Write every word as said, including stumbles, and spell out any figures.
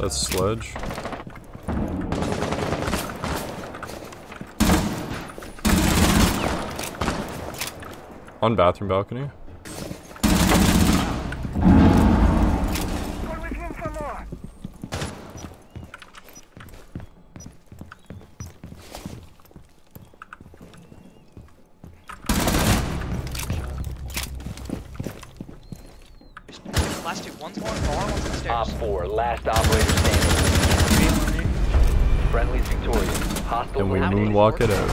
That's Sledge. On bathroom balcony. Last two, one's going far, one's upstairs. Op four, last operator standing. Friendly's victorious. Hostile And we eliminated. moonwalk it out.